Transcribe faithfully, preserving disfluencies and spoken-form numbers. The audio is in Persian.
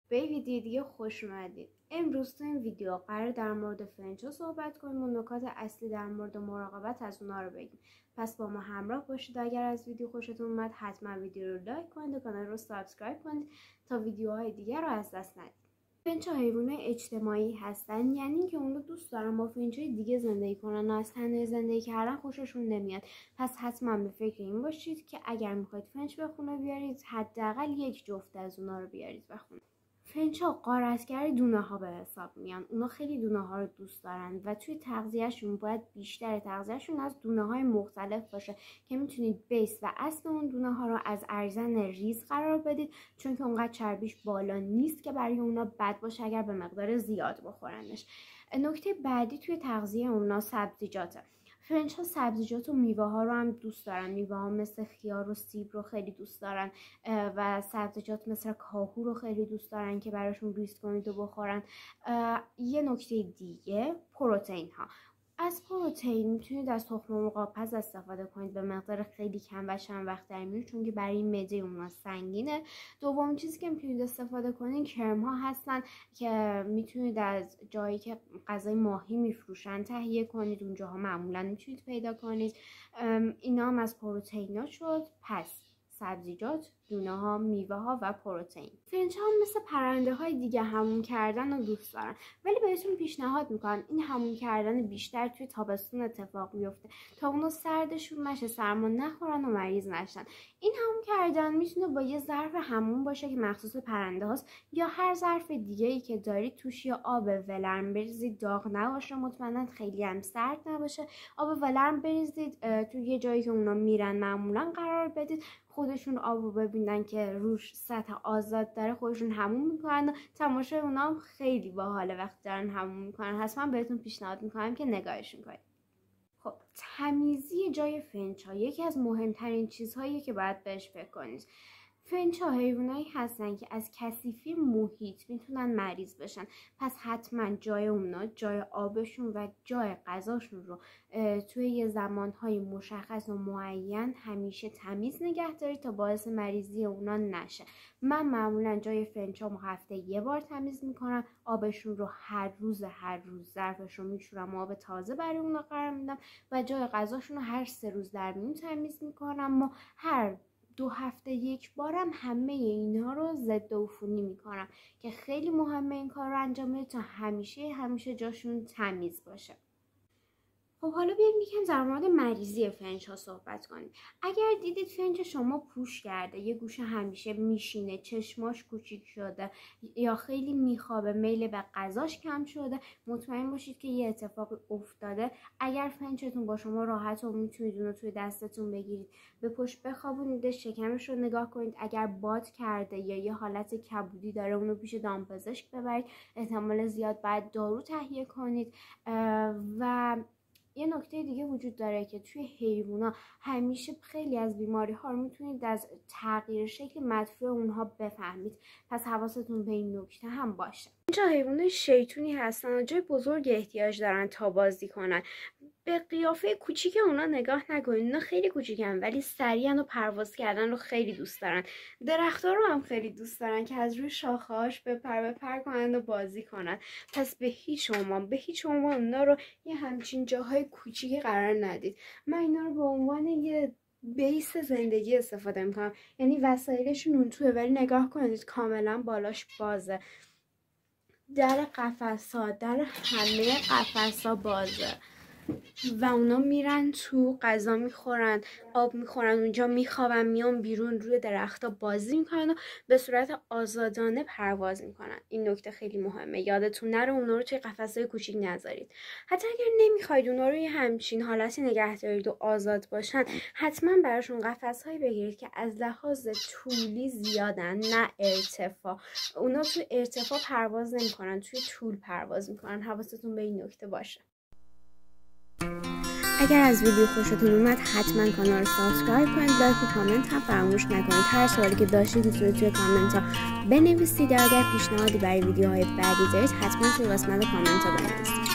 به ویدیو دیگه خوش اومدید. امروز تو این ویدیو قرار در مورد فنچا صحبت کنیم و نکات اصلی در مورد مراقبت از اونا رو بگیم. پس با ما همراه باشید. اگر از ویدیو خوشتون اومد حتما ویدیو رو لایک کنید و کانال رو سابسکرایب کنید تا ویدیوهای دیگر رو از دست ندید. فنچا حیوانات اجتماعی هستن، یعنی اینکه اونا دوست دارن با فنچای دیگه زندگی کنن و از تنهایی زندگی کردن خوششون نمیاد. پس حتما به فکر این باشید که اگر میخواید فنچ به خونه بیارید حداقل یک جفت از اونا رو بیارید به خونه. فنچا غارتگر دونه ها به حساب میان. اونا خیلی دونه ها رو دوست دارن و توی تغذیهشون باید بیشتر تغذیهشون از دونه های مختلف باشه که میتونید بیس و اصل اون دونه ها رو از ارزن ریز قرار بدید، چون که اونقدر چربیش بالا نیست که برای اونا بد باشه اگر به مقدار زیاد بخورنش. نکته بعدی توی تغذیه اونا سبزیجاته. فنچ ها سبزیجات و میوه ها رو هم دوست دارن. میوه ها مثل خیار و سیب رو خیلی دوست دارن و سبزیجات مثل کاهو رو خیلی دوست دارن که براشون ریز کنید و بخورن. یه نکته دیگه پروتئین ها. از پروتئین میتونید از تخم مرغ پز استفاده کنید به مقدار خیلی کم و چند وقت در میون، چون که برای معده اونها سنگینه. دومین چیزی که میتونید استفاده کنید کرم ها هستن که میتونید از جایی که غذای ماهی میفروشن تهیه کنید، اونجاها معمولا میتونید پیدا کنید. اینا هم از پروتئین ها شد. پس سبزیجات، دونه ها، میوه ها و پروتئین. فنچ ها مثل پرنده های دیگه حموم کردن رو دوست دارن، ولی بهتون پیشنهاد میکنم این حموم کردن بیشتر توی تابستون اتفاق بیفته تا اونا سردشون نشه، سرما نخورن و مریض نشن. این حموم کردن میتونه با یه ظرف حموم باشه که مخصوص پرنده هاست، یا هر ظرف دیگه ای که دارید توش یا آب ولرم بریزید، داغ نباشه، مطمئنا خیلی هم سرد نباشه. آب ولرم بریزید توی یه جایی که اونا میرن معمولا قرار بدید، خودشون آبو ببینن که روش سطح آزاد داره خودشون حموم میکنن و تماشای اونا هم خیلی باحاله وقتی دارن حموم میکنن. حتما بهتون پیشنهاد میکنم که نگاهشون کنید. خب تمیزی جای فنچ ها یکی از مهمترین چیزهایی که باید بهش فکر کنید. فنچ ها حیوانایی هستن که از کثیفی محیط میتونن مریض بشن، پس حتما جای اونا، جای آبشون و جای غذاشون رو توی یه زمانهای مشخص و معین همیشه تمیز نگه دارید تا باعث مریضی اونا نشه. من معمولا جای فنچ ها هفته یه بار تمیز میکنم. آبشون رو هر روز هر روز ظرفش رو میشورم و آب تازه برای اونا قرار میدم و جای غذاشون رو هر سه روز در میون تمیز میکنم و هر دو هفته یک بارم همه اینها رو ضد عفونی میکنم که خیلی مهمه این کار رو انجام بدید تا همیشه همیشه جاشون تمیز باشه. خب حالا بیایم یکم در مورد مریضی فنچ ها صحبت کنیم. اگر دیدید فنچ شما پوش کرده، یه گوشه همیشه میشینه، چشماش کوچیک شده یا خیلی میخوابه، میل به غذاش کم شده، مطمئن باشید که یه اتفاقی افتاده. اگر فنچتون با شما راحت و میتونید اونو توی دستتون بگیرید، به پشت بخوابونیدش، شکمش رو نگاه کنید. اگر باد کرده یا یه حالت کبودی داره، اونو پیش دامپزشک ببرید. احتمال زیاد باید دارو تهیه کنید. و یه نکته دیگه وجود داره که توی حیوونا همیشه خیلی از بیماری ها رو میتونید از تغییر شکل مدفوع اونها بفهمید، پس حواستون به این نکته هم باشه. اینجا حیوانات شیطونی هستن و جای بزرگ احتیاج دارن تا بازی کنن. به قیافه کوچیک اونا نگاه نکنید، اونا خیلی کوچیکن ولی سریعن و پرواز کردن رو خیلی دوست دارن. درخت‌ها رو هم خیلی دوست دارن که از روی شاخه‌هاش بپر بپر کنن و بازی کنن. پس به هیچ عنوان به هیچ عنوان اونا رو یه همچین جاهای کوچیکی قرار ندید. من اینا رو به عنوان یه بیس زندگی استفاده میکنم، یعنی وسایلشون اون توه ولی نگاه کنید کاملا بالاش بازه. در قفس‌ها، در همه قفس‌ها بازه و اونا میرن تو، غذا میخورن، آب میخورن، اونجا میخوابن، میان بیرون روی درختها بازی میکنن و به صورت آزادانه پرواز میکنن. این نکته خیلی مهمه، یادتون نره اونا رو توی قفس‌های کوچیک نذارید. حتی اگر نمیخواید اونا رو یه همچین حالتی نگه دارید و آزاد باشن، حتما براشون قفس‌هایی بگیرید که از لحاظ طولی زیادن، نه ارتفاع. اونا تو ارتفاع پرواز نمیکنن، توی طول پرواز میکنن. حواستون به این نکته باشه. اگر از ویدیو خوشتون اومد حتما کانال رو سابسکرایب کنید، لایک و کامنت هم فراموش نکنید. هر سوالی که داشتید میتونید توی کامنت ها بنویسید. اگر پیشنهادی برای ویدیوهای بعدی دارید حتما توی قسمت کامنت ها بنویسید.